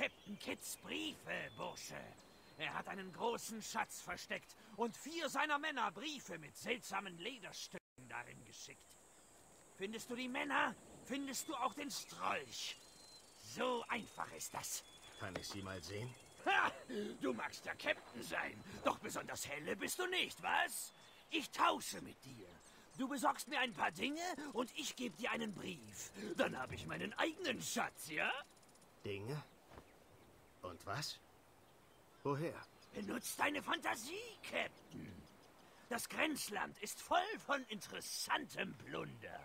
Captain Kidds Briefe, Bursche. Er hat einen großen Schatz versteckt und 4 seiner Männer Briefe mit seltsamen Lederstücken darin geschickt. Findest du die Männer, findest du auch den Strolch. So einfach ist das. Kann ich sie mal sehen? Ha! Du magst der Captain sein, doch besonders helle bist du nicht, was? Ich tausche mit dir. Du besorgst mir ein paar Dinge und ich gebe dir einen Brief. Dann habe ich meinen eigenen Schatz, ja? Dinge? Und was? Woher? Benutzt deine Fantasie, Captain. Das Grenzland ist voll von interessantem Plunder.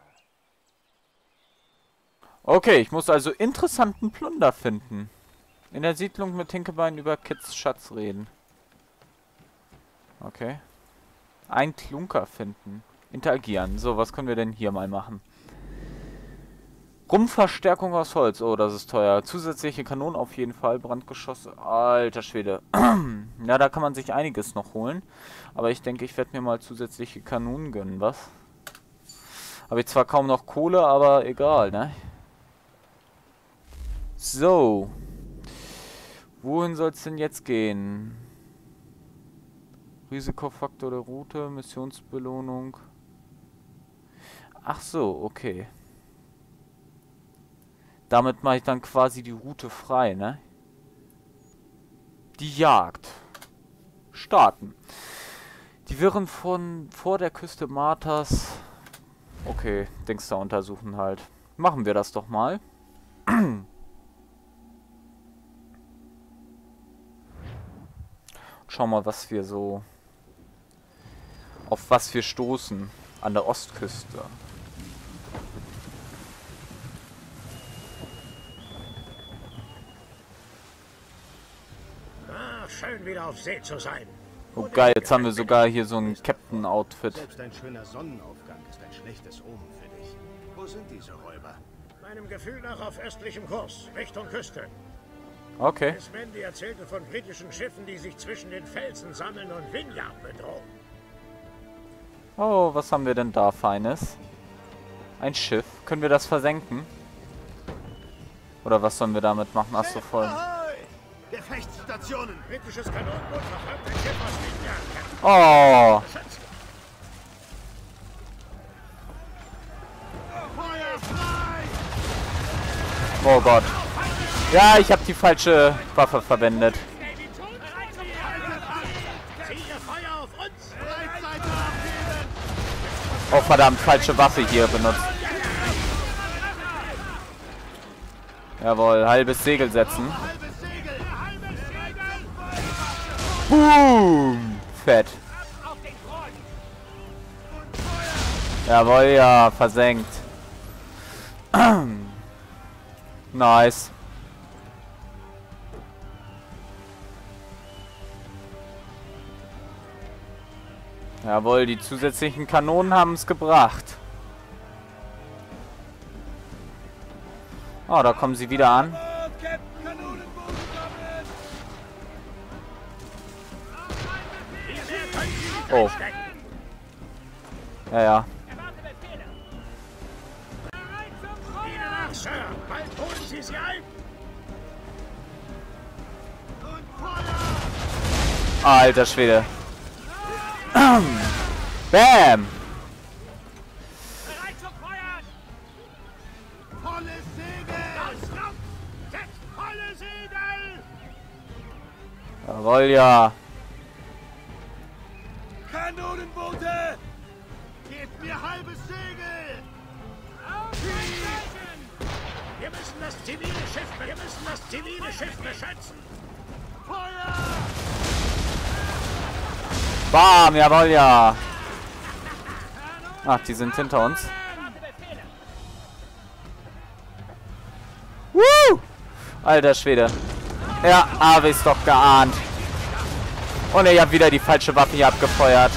Okay, ich muss also interessanten Plunder finden. In der Siedlung mit Hinkebein über Kids Schatz reden. Okay. Ein Klunker finden. Interagieren. So, was können wir denn hier mal machen? Rumpfverstärkung aus Holz. Oh, das ist teuer. Zusätzliche Kanonen auf jeden Fall. Brandgeschosse. Alter Schwede. Ja, da kann man sich einiges noch holen. Aber ich denke, ich werde mir mal zusätzliche Kanonen gönnen, was? Habe ich zwar kaum noch Kohle, aber egal, ne? So. Wohin soll es denn jetzt gehen? Risikofaktor der Route, Missionsbelohnung. Ach so, okay. Damit mache ich dann quasi die Route frei, ne? Die Jagd. Starten. Die Wirren von vor der Küste Martas. Okay, Dings da untersuchen halt. Machen wir das doch mal. Schau mal, was wir so... Auf was wir stoßen. An der Ostküste. Schön wieder auf See zu sein. Oh geil, jetzt haben wir sogar hier so ein Captain-Outfit. Selbst ein schöner Sonnenaufgang ist ein schlechtes Omen für dich. Wo sind diese Räuber? Meinem Gefühl nach auf östlichem Kurs, Richtung Küste. Okay. Miss Mandy erzählte von britischen Schiffen, die sich zwischen den Felsen sammeln und Vineyard bedrohen. Oh, was haben wir denn da Feines? Ein Schiff. Können wir das versenken? Oder was sollen wir damit machen? Achso, voll. Gefechtsstationen! Britisches Kanonenboot verfolgt ein Schiff aus Vineyard. Oh! Feuer frei! Oh Gott. Ja, ich habe die falsche Waffe verwendet. Oh verdammt, falsche Waffe hier benutzt. Jawohl, halbes Segel setzen. Boom! Fett. Jawohl, ja, versenkt. Nice. Jawohl, die zusätzlichen Kanonen haben es gebracht. Oh, da kommen sie wieder an. Oh. Ja, ja. Alter Schwede. Bam! Jawohl, ja. Kanonenboote! Gebt mir halbes Segel! Wir müssen das zivile Schiff beschützen. Feuer! Bam, jawohl, ja. Ach, die sind hinter uns. Woo! Alter Schwede. Ja, habe ich's doch geahnt. Und ich habe wieder die falsche Waffe hier abgefeuert.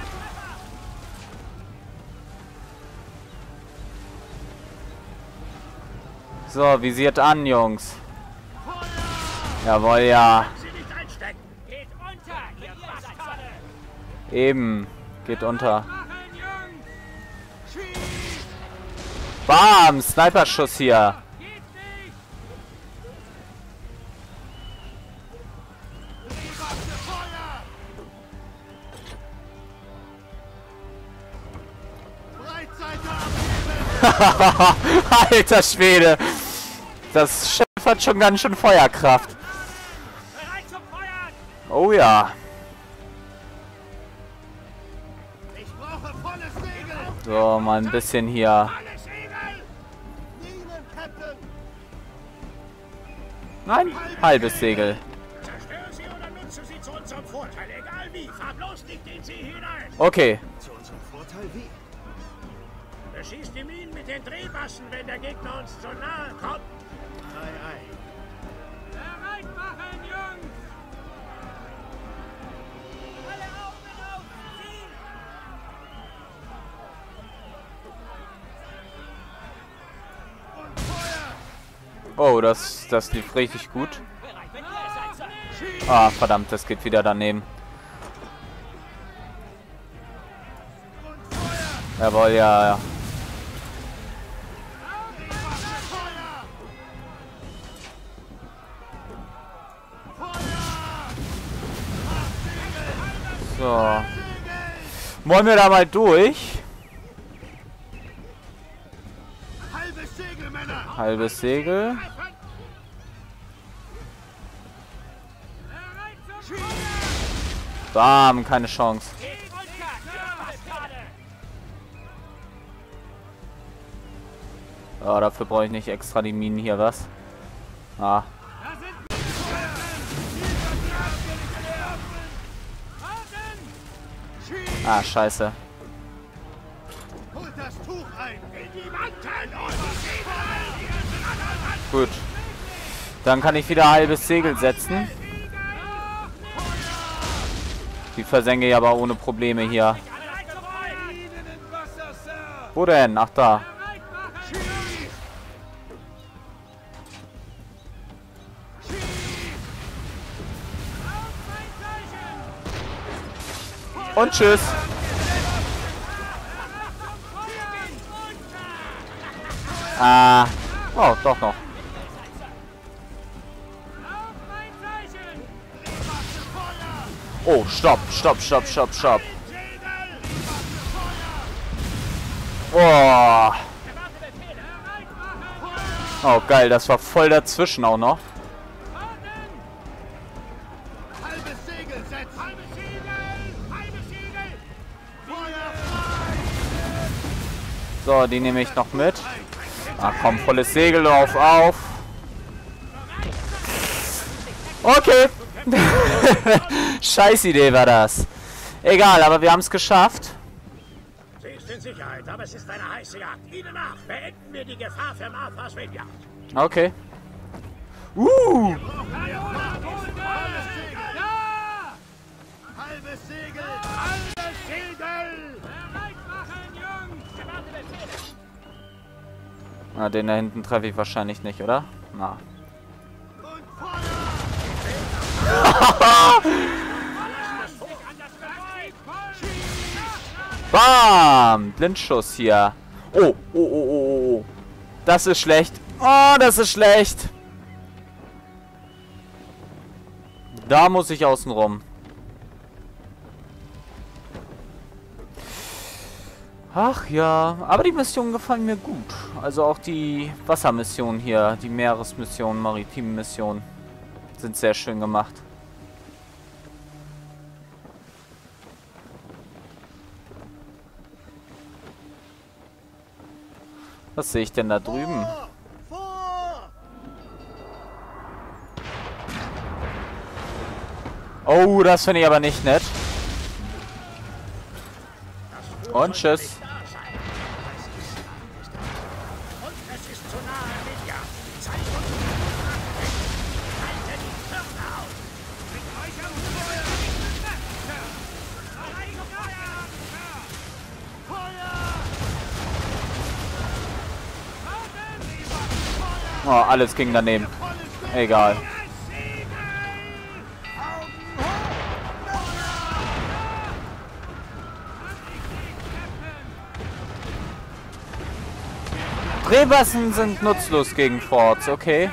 So, visiert an, Jungs. Jawohl, ja. Eben. Geht unter. Bam! Sniperschuss hier. Alter Schwede. Das Schiff hat schon ganz schön Feuerkraft. Bereit zum Feuern! Oh ja. Ich brauche volles Segel! So, mal ein bisschen hier. Alle Segel! Minen, Captain! Nein, halbes Segel. Zerstöre sie oder nutze sie zu unserem Vorteil, egal wie. Fahr bloß nicht in sie hinein. Okay. Zu unserem Vorteil wie? Beschieß die Minen mit den Drehbassen, wenn der Gegner uns zu nahe kommt. Ei, ei. Bereit machen, Jungs! Alle Augen auf Ziel! Und Feuer! Oh, das lief richtig gut. Bereit, wenn ihr seid, Sir. Ah, verdammt, das geht wieder daneben. Und Feuer! Jawohl, ja, ja. So. Wollen wir da mal durch? Halbes Segel, Männer! Halbes Segel. Bam, keine Chance. Ja, dafür brauche ich nicht extra die Minen hier, was? Ah. Ah, scheiße. Holt das Tuch ein! In die Wand! Gut. Dann kann ich wieder halbes Segel setzen. Die versenke ich aber ohne Probleme hier. Wo denn? Ach, da. Und tschüss. Ah. Oh, doch noch. Oh, stopp, stopp, stopp, stopp, stopp. Oh. Oh, geil, das war voll dazwischen auch noch. Halbes Segel setzen! Halbes Segel! Feuer frei! So, die nehme ich noch mit. Ah, komm, volles Segel drauf, auf. Okay. Scheiß Idee war das. Egal, aber wir haben es geschafft. Sie ist in Sicherheit, aber es ist eine heiße Jagd. Ihnen nach beenden wir die Gefahr für Marthas Windjagd. Okay. Halbes Segel! Ja! Halbes Segel! Alles Segel! Bereit machen, Jungs! Erwarte Befehle! Na, den da hinten treffe ich wahrscheinlich nicht, oder? Na. Und Feuer! Bam! Blindschuss hier. Oh, oh, oh, oh, oh. Das ist schlecht. Oh, das ist schlecht. Da muss ich außen rum. Ach ja, aber die Missionen gefallen mir gut. Also auch die Wassermissionen hier, die Meeresmissionen, maritimen Missionen sind sehr schön gemacht. Was sehe ich denn da drüben? Vor! Oh, das finde ich aber nicht nett. Und tschüss. Und es ist zu nahe Windjagd. Zeig uns die Halte die Türme auf! Mit euch am Feuer! Oh, alles ging daneben. Egal. Drehbassen sind nutzlos gegen Forts, okay.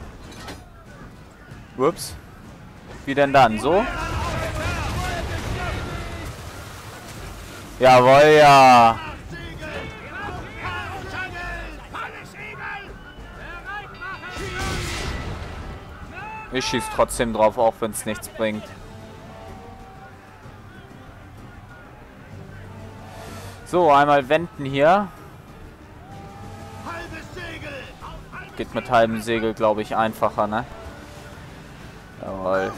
Ups. Wie denn dann? So? Jawohl, ja. Ich schieße trotzdem drauf, auch wenn es nichts bringt. So, einmal wenden hier. Geht mit halbem Segel, glaube ich, einfacher, ne? Jawohl.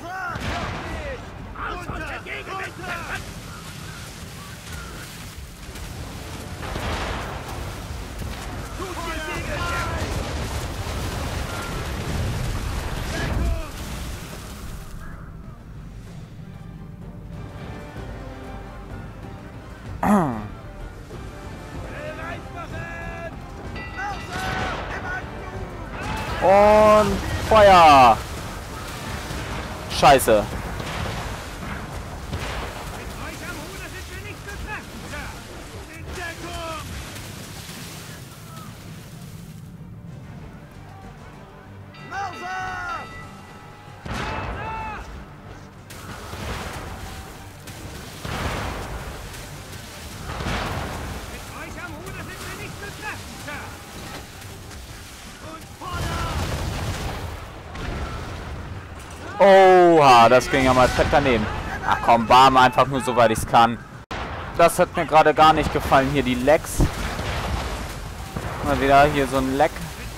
Und Feuer! Scheiße. Oha, das ging ja mal fett daneben. Ach komm, bam, einfach nur soweit ich es kann. Das hat mir gerade gar nicht gefallen. Hier die Lecks. Mal wieder hier so ein Leck.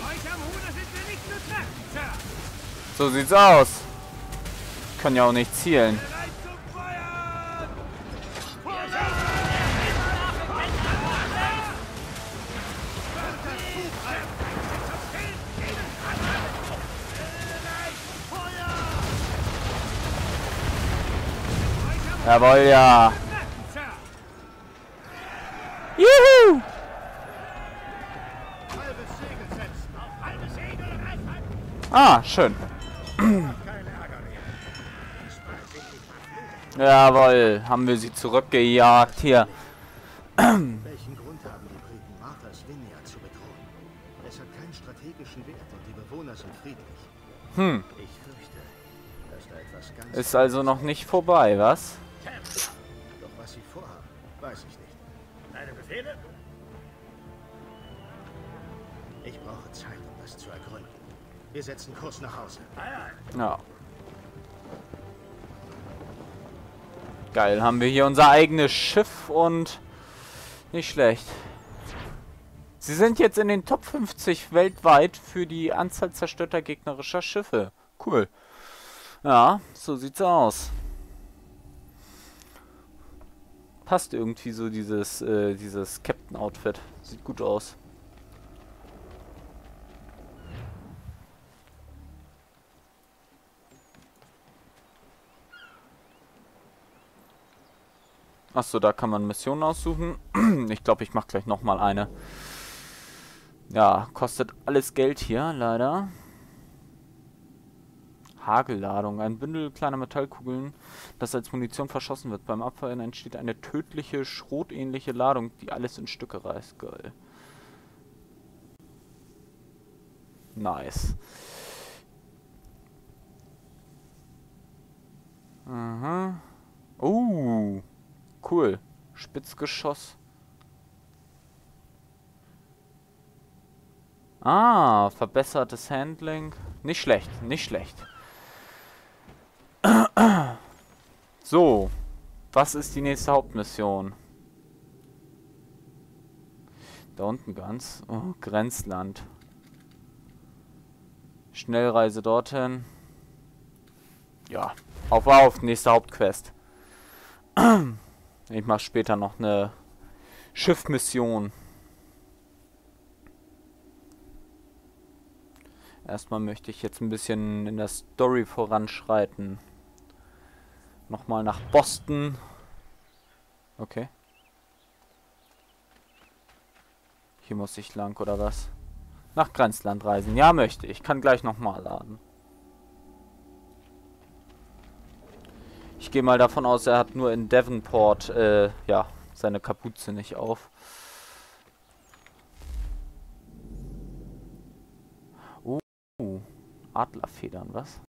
So sieht's aus. Können ja auch nicht zielen. Jawohl, ja. Juhu! Ah, schön. Jawohl, haben wir sie zurückgejagt hier. Welchen Grund haben die Briten, Martha's Vineyard zu bedrohen? Es hat keinen strategischen Wert und die Bewohner sind friedlich. Ich fürchte, dass da etwas ganz... Ist also noch nicht vorbei, was? Doch was sie vorhaben, weiß ich nicht. Deine Befehle? Ich brauche Zeit, um das zu ergründen. Wir setzen Kurs nach Hause. Ja. Geil, haben wir hier unser eigenes Schiff und nicht schlecht. Sie sind jetzt in den Top 50 weltweit für die Anzahl zerstörter gegnerischer Schiffe. Cool. Ja, so sieht's aus. Passt irgendwie so dieses Captain-Outfit. Sieht gut aus. Achso, da kann man Missionen aussuchen. Ich glaube, ich mache gleich nochmal eine. Ja, kostet alles Geld hier, leider. Hagelladung. Ein Bündel kleiner Metallkugeln, das als Munition verschossen wird. Beim Abfeuern entsteht eine tödliche, schrotähnliche Ladung, die alles in Stücke reißt. Geil. Nice. Aha. Cool. Spitzgeschoss. Ah, verbessertes Handling. Nicht schlecht, nicht schlecht. So. Was ist die nächste Hauptmission? Da unten ganz. Oh, Grenzland. Schnellreise dorthin. Ja. Auf, nächste Hauptquest. Ich mache später noch eine Schiffmission. Erstmal möchte ich jetzt ein bisschen in der Story voranschreiten. Nochmal nach Boston. Okay. Hier muss ich lang, oder was? Nach Grenzland reisen. Ja, möchte ich. Kann gleich nochmal laden. Ich gehe mal davon aus, er hat nur in Devonport, ja, seine Kapuze nicht auf. Adlerfedern, was?